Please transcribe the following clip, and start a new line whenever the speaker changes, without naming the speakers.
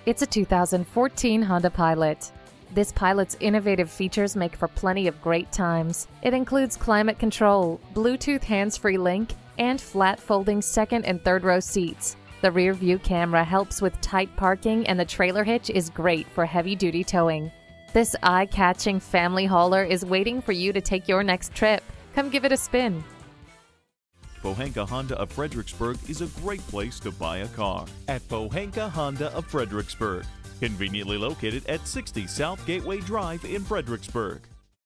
It's a 2014 Honda Pilot. This Pilot's innovative features make for plenty of great times. It includes climate control, Bluetooth hands-free link, and flat folding second and third row seats. The rear view camera helps with tight parking, and the trailer hitch is great for heavy-duty towing. This eye-catching family hauler is waiting for you to take your next trip. Come give it a spin.
Pohanka Honda of Fredericksburg is a great place to buy a car. At Pohanka Honda of Fredericksburg, conveniently located at 60 South Gateway Drive in Fredericksburg.